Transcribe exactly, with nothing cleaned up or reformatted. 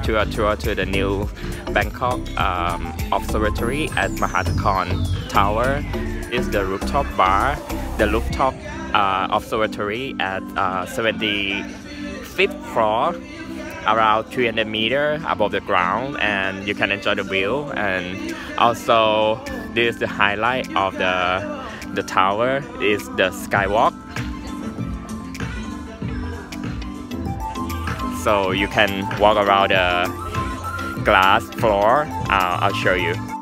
to a tour to the new Bangkok um, Observatory at Mahanakhon Tower. Is the rooftop bar, the rooftop uh, observatory at uh, seventy-fifth floor, around three hundred meters above the ground, and you can enjoy the view. And also, this is the highlight of the the tower is the skywalk. So you can walk around the glass floor. Uh, I'll show you.